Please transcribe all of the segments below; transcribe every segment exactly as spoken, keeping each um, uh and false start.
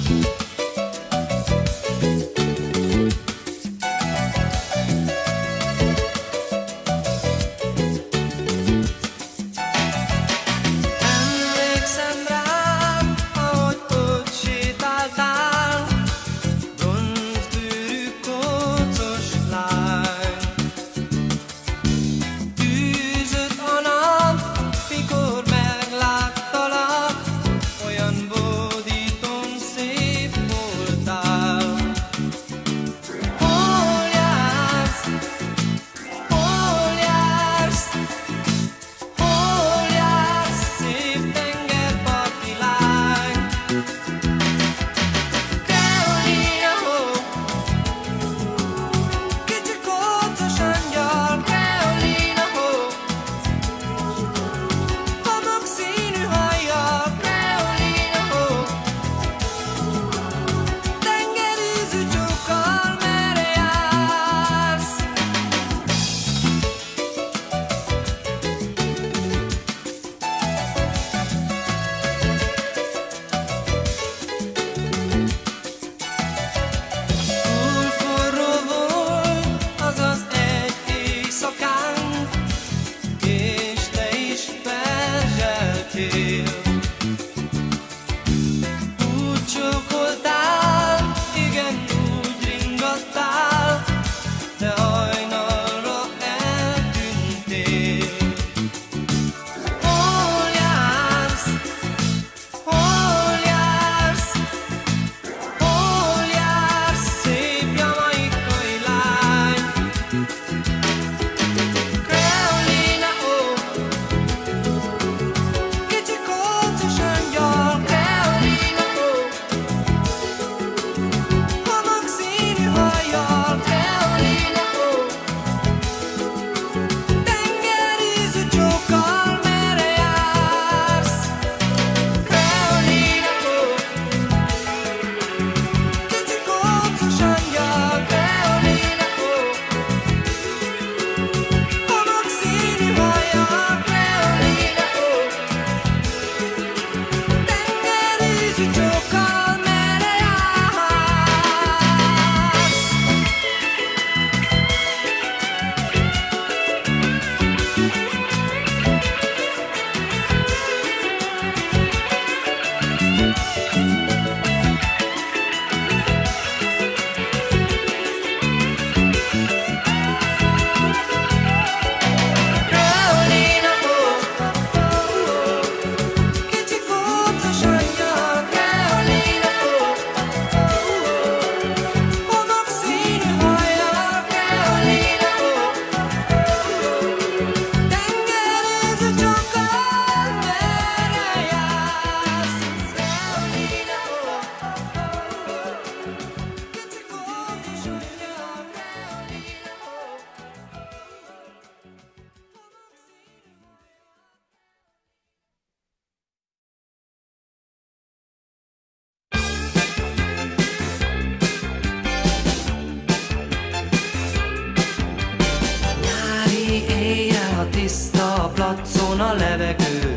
tiszta placon a levegő.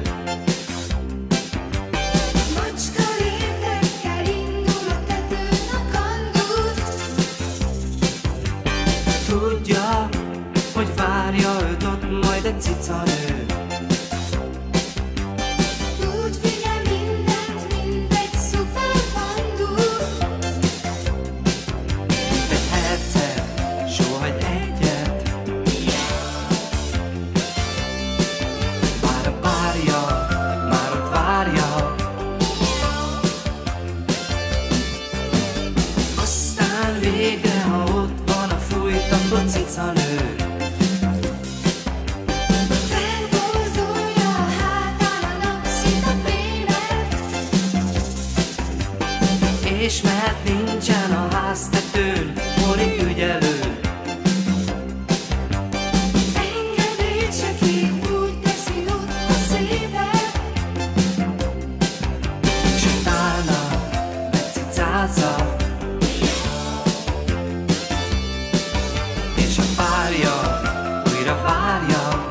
Macska léptekkel indul a tetőn a kandúr. Tudja, hogy várja őt ott majd egy cicanő. Úgy figyel mindent, mint egy szuper kandúr. Egy herceg, sóhajt egyet. Már a párja, már ott várja. Aztán végre, ha ott van a fújtatott cicanő. Felborzolja a hátán a napszita fémet. És mert nincsen a háztetőn Mori ügyelő. Engedélyt se kér, úgy teszi ott a szévet. S utána megcicázza. És a párja újra várja.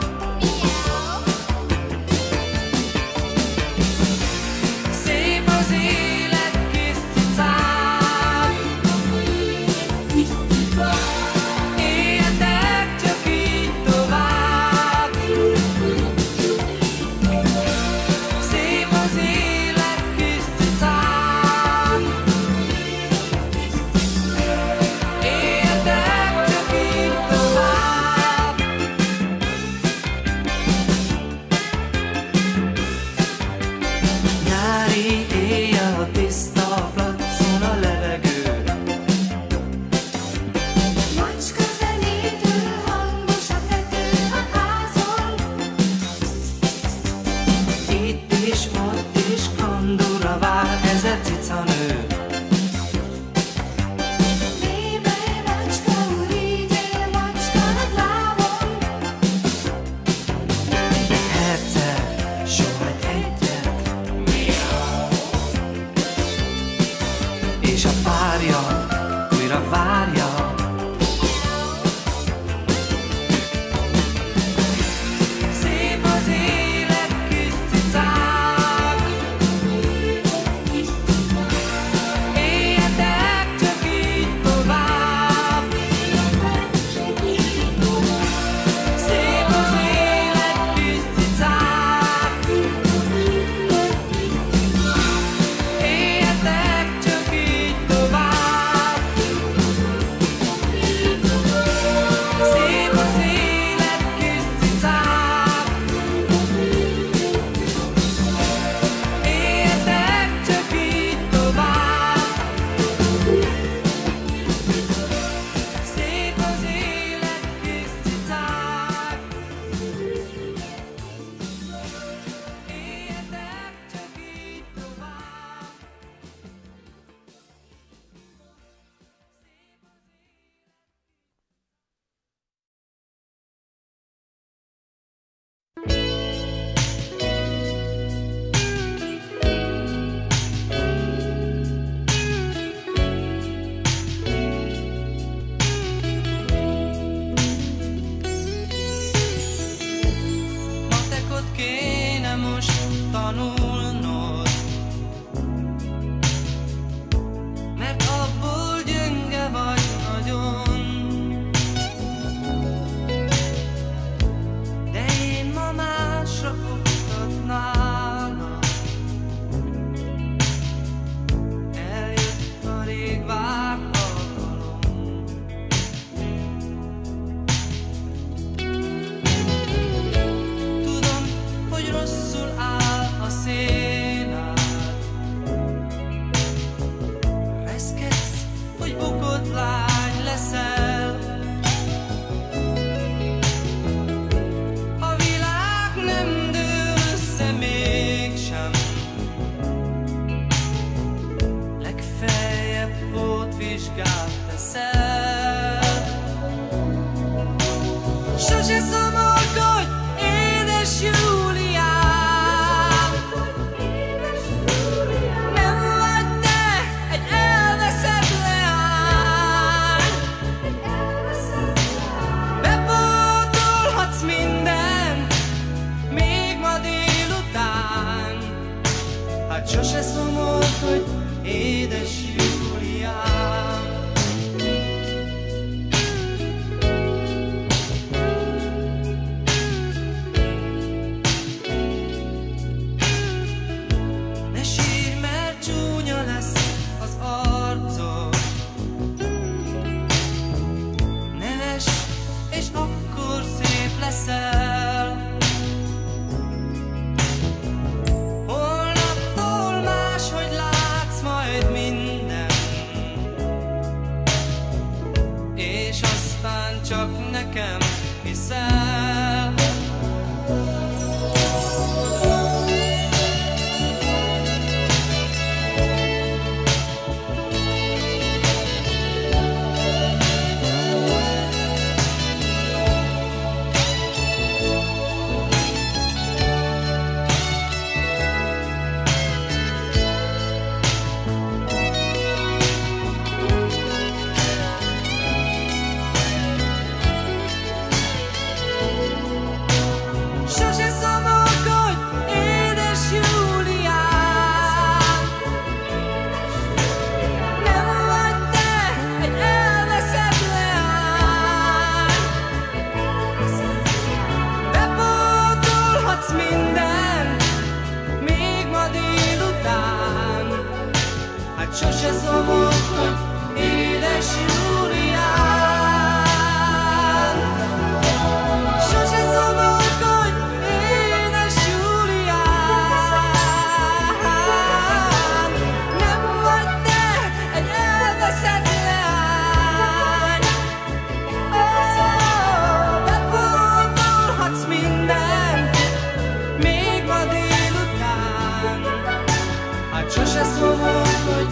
Szép az élet kis cicám. cecanő. Lépj, macska, urigyél, macska nagy lábon. Herceg, soha egyet. És a párja újra várja. Szép az élet, kis cicák. Éljetek csak így tovább. Szép az élet, kis cicák. Éljetek csak így tovább. Szép az élet, kis cicák. Éljetek csak így tovább. Szép az élet, kis cicák. Éljetek csak így tovább. Matekot kéne most tanulnod, mert abból gyönge vagy nagyon. De én ma másra oktatnálak. Eljött a rég várt alkalom. Tudom, hogy rosszul áll a szénád. Reszketsz, hogy bukott lány leszel. A világ nem dől össze mégsem. Legfeljebb pótvizsgát teszel. Sose szomorkodj, édes Júliám. Nem vagy te egy elveszett leány. Bepótolhatsz mindent, még ma délután. Hát sose szomorkodj, édes Júliám. Ne sírj, mert csúnya lesz az arcod. Neves, és akkor szép leszel. Holnaptól máshogy látsz majd minden, és aztán csak nekem hiszel. Sose szomorkodj, édes Júliám. Nem vagy te egy elveszett leány. Bepótolhatsz mindent, még ma délután. Hát sose szomorkodj, édes Júliám. Sose szomorkodj, édes Júliám. Nem vagy te egy elveszett leány. Bepótolhatsz mindent, még ma délután. Hát sose szomorkodj,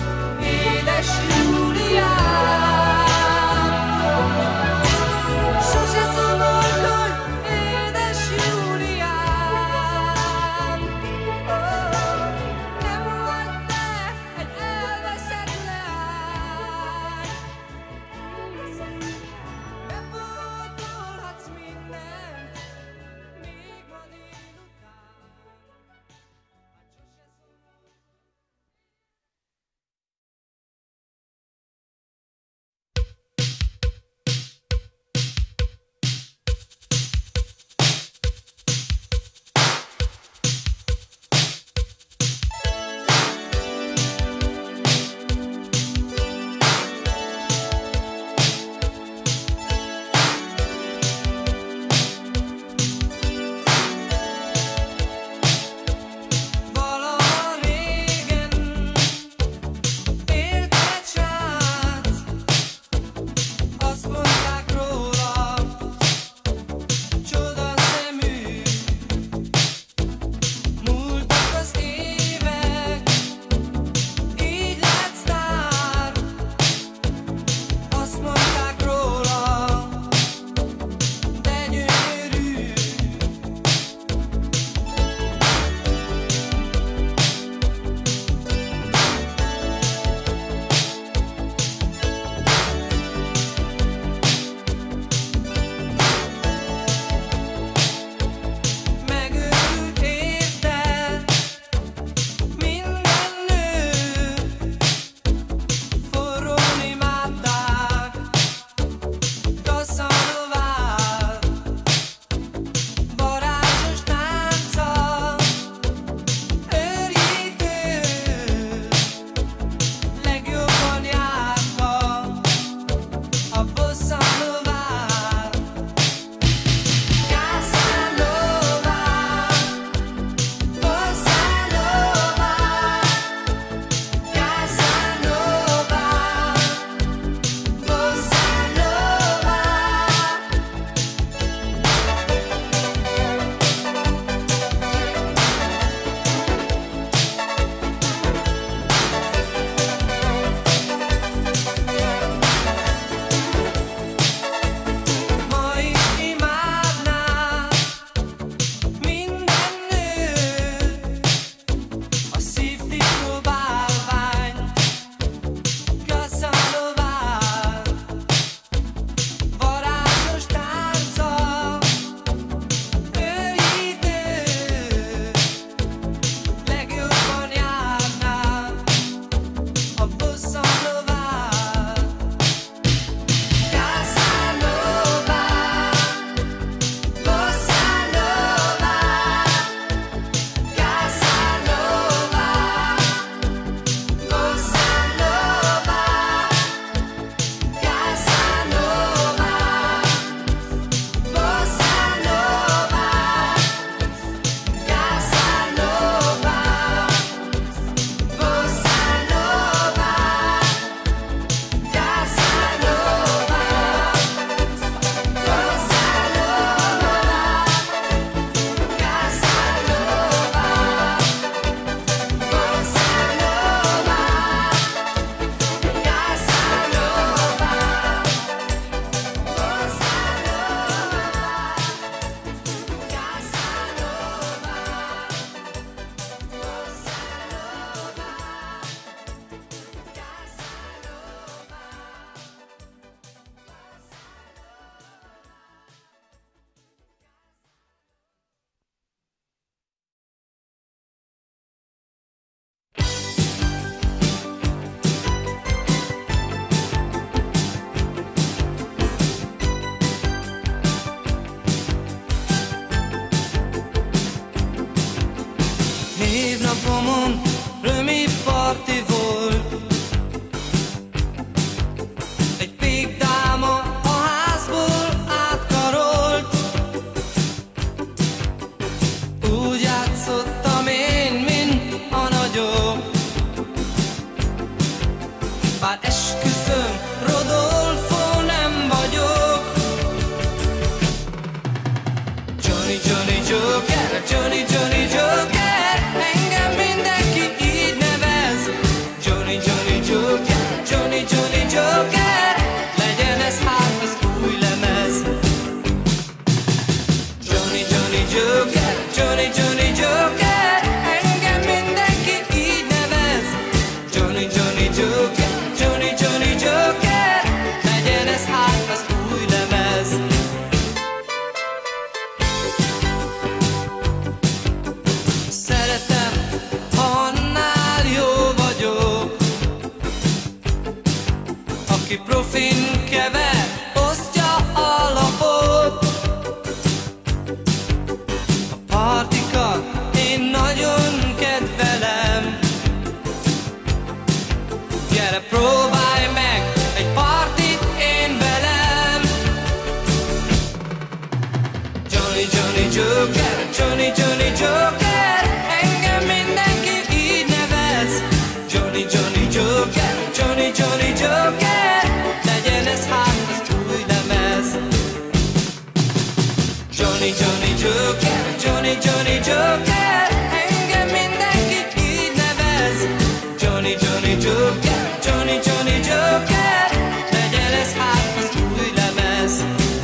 örömi parti volt. Egy pék dáma a házból átkarolt. Úgy játszottam én, mint a nagyok. Bár esküszöm, Rodolfo nem vagyok. Johnny, Johnny Joker, Johnny, Johnny Joker, engem mindenki így nevez. Johnny, Johnny Joker, Johnny, Johnny Joker, legyen ez hát az új lemez. Johnny, Johnny Joker, Johnny, Johnny Joker, engem mindenki így nevez. Johnny, Johnny Joker, Johnny, Johnny Joker, legyen ez hát az új lemez. Szeretem, annál jó vagyok, aki profin kever, osztja a lapot. A partikat én nagyon kedvelem. Gyere, próbálj meg egy partit én velem. Johnny, Johnny Joker, Johnny, Johnny Joker, engem mindenki így nevez. Johnny, Johnny Joker, Johnny, Johnny Joker, legyen ez hát az új lemez. Johnny, Johnny Joker, Johnny, Johnny Joker, engem mindenki így nevez. Johnny, Johnny Joker, Johnny, Johnny Joker, legyen ez hát az új lemez.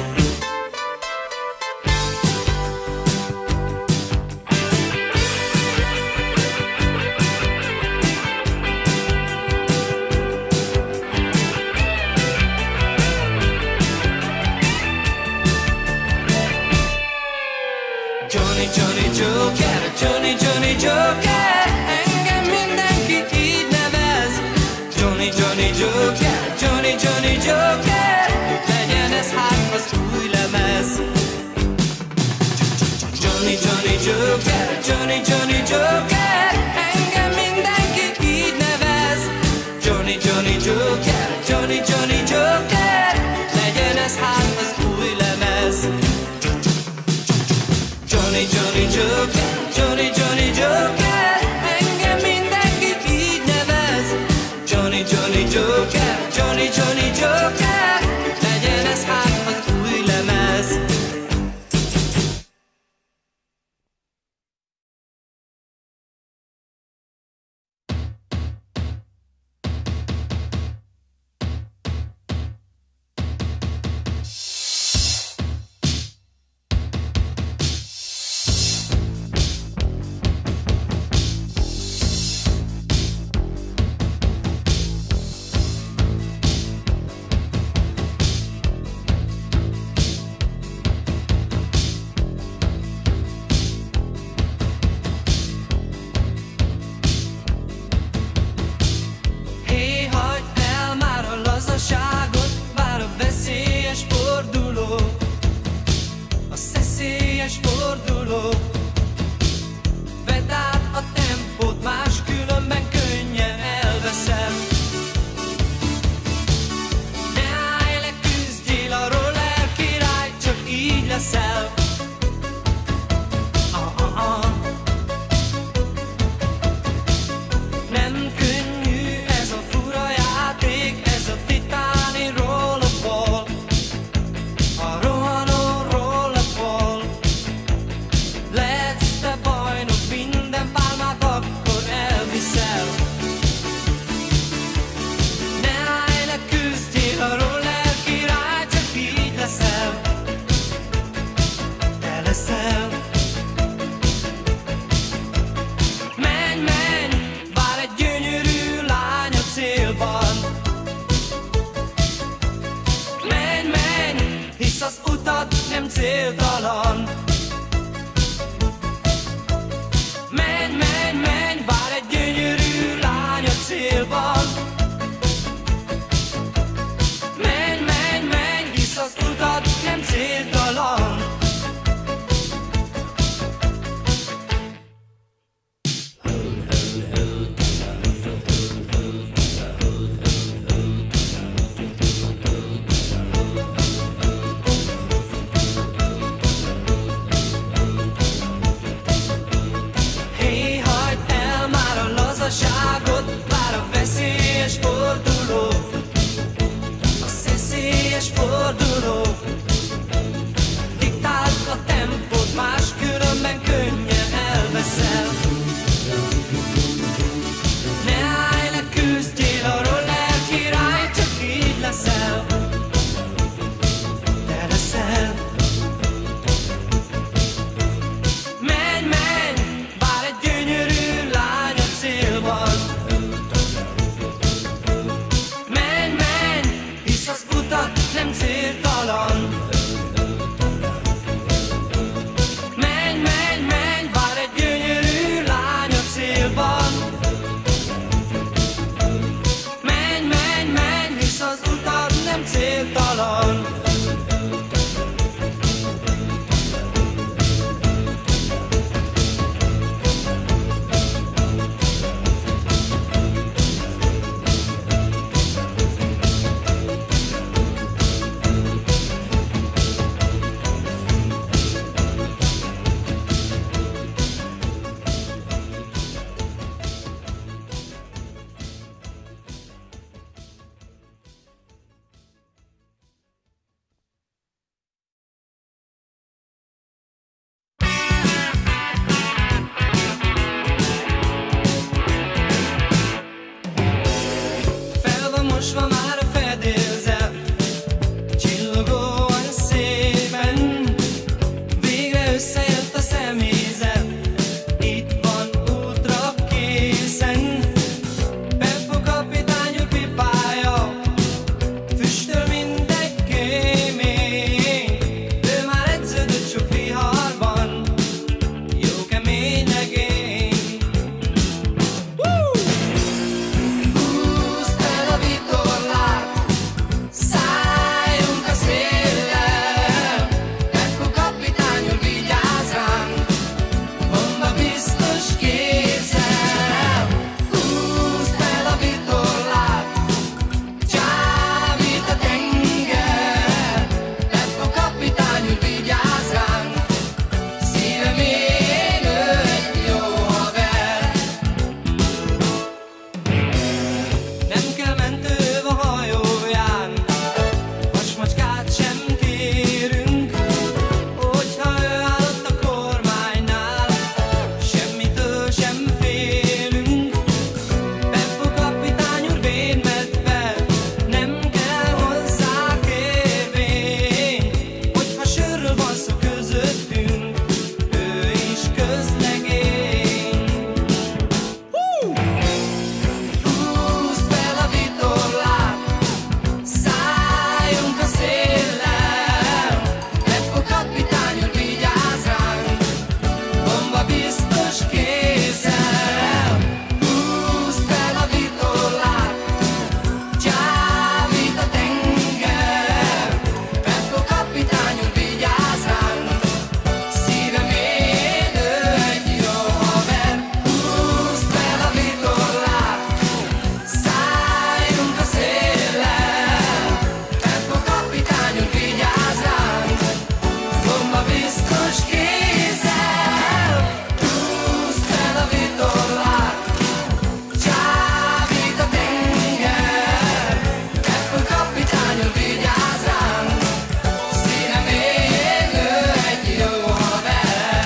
Johnny, Johnny Joker, Johnny, Johnny Joker, engem mindenki így nevez. Johnny, Johnny Joker, Johnny, Johnny Joker, legyen ez hát az új lemez. Johnny, Johnny Joker, Johnny, Johnny Joker, engem mindenki így nevez. Johnny, Johnny Joker, Johnny, Johnny Joker, legyen ez hát az új lemez. Johnny, Johnny Joker, Johnny, Johnny Joker, engem mindenki így nevez. Johnny, Johnny Joker, Elmosva már a fedélzet, csillogóan szépen, végre összejött a személyzet, itt van útra készen. Beppo kapitány úr pipája, füstöl mint egy kémény, ő már edződött sok viharban, jó kemény legény. Húzd fel a vitorlát, szálljunk a széllel, Beppo kapitány úr vigyázz ránk, bomba biztos kézzel. Húzd fel a vitorlát, csábít a tenger, Beppo kapitány úr vigyázz ránk, szívem én ő egy jó haver. Nem kell mentő a hajóján, vasmacskát sem kérünk, hogyha ő áll ott a kormánynál, semmitől sem félünk. Beppo kapitány úr vénmedve, nem kell hozzá kérvény, hogyha sörről van szó közöttünk, ő is közlegény. Húzd fel a vitorlát, szálljunk a széllel, Beppo kapitány úr vigyázz ránk, bomba biztos kézzel. Húzd fel a vitorlát, csábít a tenger, Beppo kapitány úr vigyázz ránk, szívem én ő egy jó haver. Húzd fel a vitorlát, szálljunk a széllel, Beppo kapitány úr vigyázz ránk, bomba biztos kézzel. Húzd fel a vitorlát, csábít a tenger, Beppo kapitány úr vigyázz ránk, szívem én ő egy jó haver.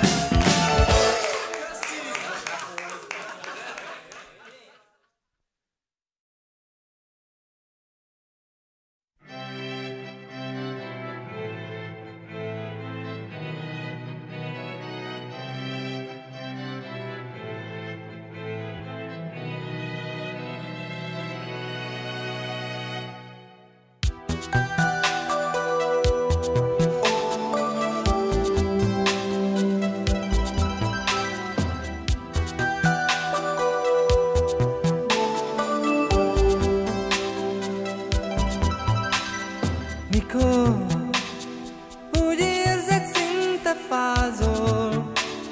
Mikor úgy érzed, szinte fázol,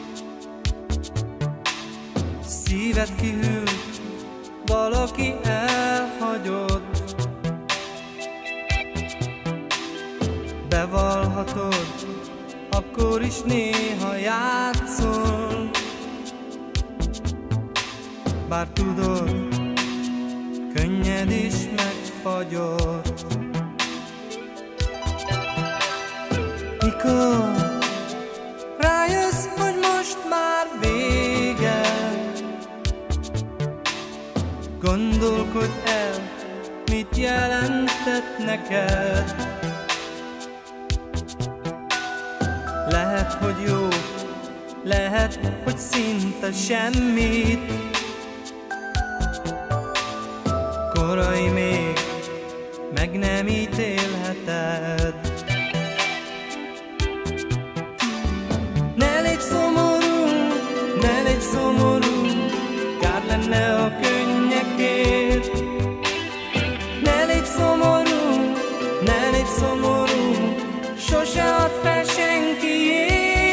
szíved kihűl, valaki elhagyott, bevallhatod, akkor is néha játszol, bár tudod, könnyed is megfagyott. Mikor rájössz, hogy most már vége, gondolkodj el, mit jelentett neked. Lehet, hogy jó, lehet, hogy szinte semmit, korai még, meg nem ítélheted. Ne légy szomorú, ne légy szomorú, kár lenne a könnyekért. Ne légy szomorú, ne légy szomorú, sose add fel senkiért.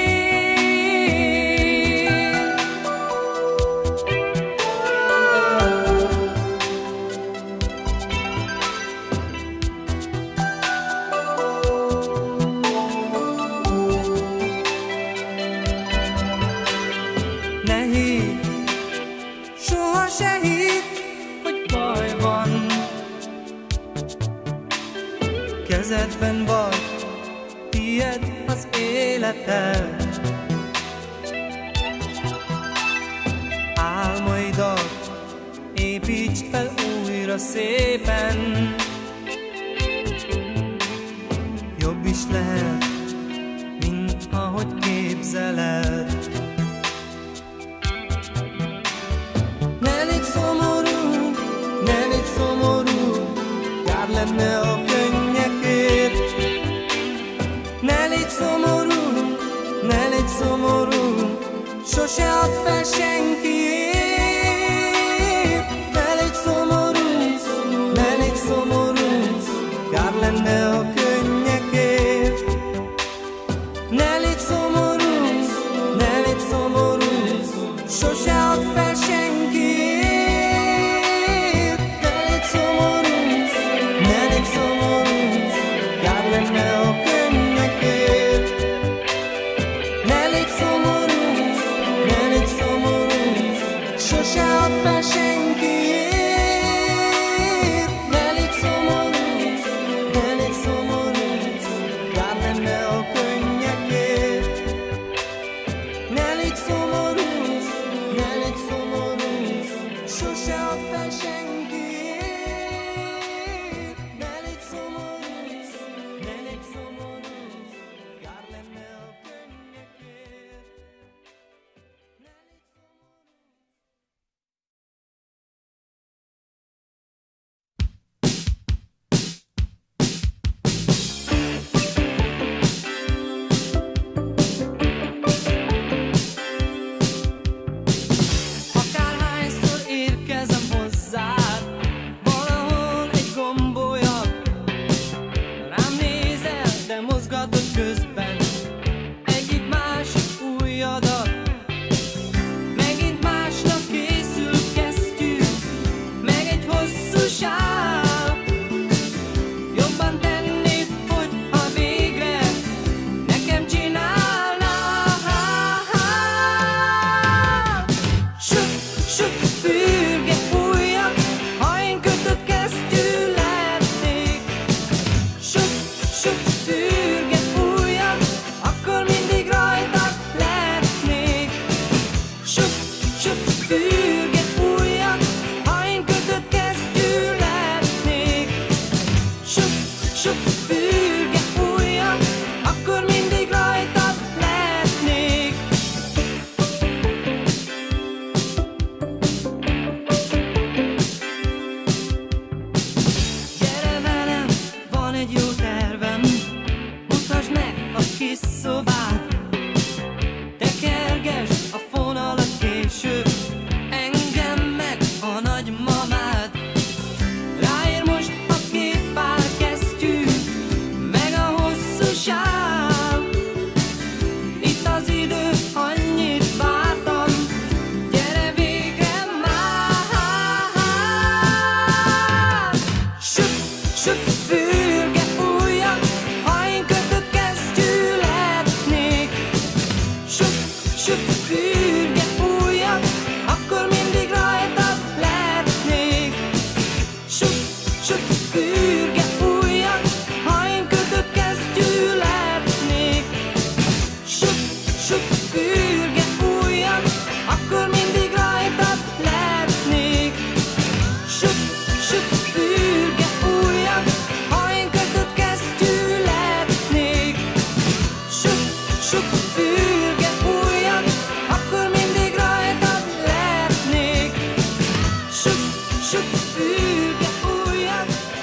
Ne hidd, soha se hidd, hogy baj van. Kezedben vagy, tied az életed. Álmaidat építsd fel újra szépen. Jobb is lehet, mint ahogy képzeled. Ne légy szomorú, ne légy szomorú, kár lenne a könnyekért. Ne légy szomorú, ne légy szomorú, sose add fel senkiért. Ne légy szomorú, ne légy szomorú, kár lenne a könnyekért. Ne légy szomorú, ne légy szomorú, sose add fel senkiért. Ne légy szomorú, ne légy szomorú, kár lenne a könnyekért. Ne légy szomorú, ne légy szomorú, sose add fel senkiért. Ne légy szomorú, ne légy szomorú, kár lenne a könnyekért. Ne légy szomorú, ne légy szomorú, sose add fel senkiért. Ne légy szomorú, ne légy szomorú, kár lenne a könnyekért. Ne légy Akárhányszor érkezem hozzád, valahol egy gombolyag. Rám nézel, de mozgatod közben egyik másik ujjadat. Megint másnak készül kesztyű, meg egy hosszú sál. Jobban tennéd, hogyha végre nekem csinálnál. Söp, söp, fürge ujjak, ha én kötött kesztyű lehetnék. Söp, söp, fürge ujjak, akkor mindig rajtad lehetnék. Söp, söp, fürge ujjak, ha én kötött kesztyű lehetnék. Söp, söp, fürge ujjak, akkor mindig rajtad lehetnék. Gyere velem, van egy jó tervem, mutasd meg a kis szobát. Tekergesd a fonalat később, engem meg a nagymamád. Ráér most a két pár kesztyű, meg a hosszú sál. Itt az idő, annyit vártam, gyere végre már. Söp, söp, fürge ujjak, ha én kötött kesztyű lehetnék. Söp, söp, fürge ujjak, akkor mindig rajtad lehetnék. Söp, söp, fürge ujjak, ha én kötött kesztyű lehetnék. Söp, söp, fürge ujjak, akkor mindig rajtad lehetnék. Söp, söp, fürge ujjak, ha én kötött kesztyű lehetnék. Söp, söp, fürge ujjak, akkor mindig rajtad lehetnék. Söp, söp, fürge ujjak,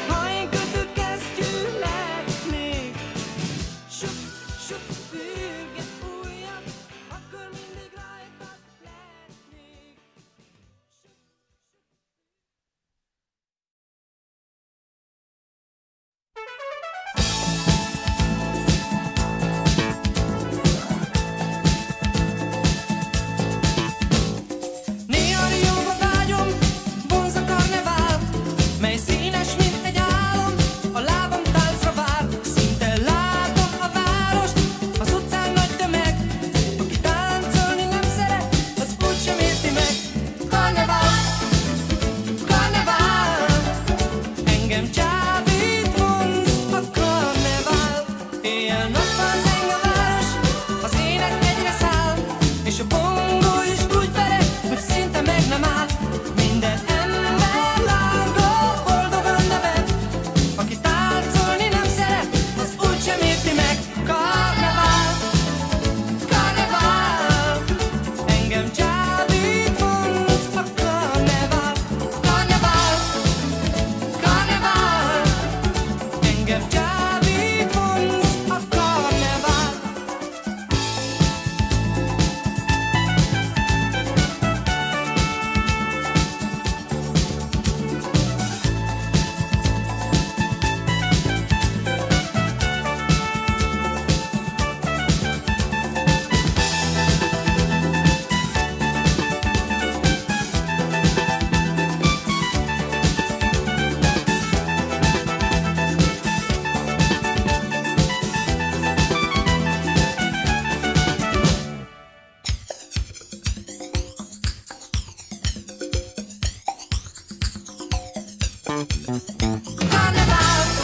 Karnevál!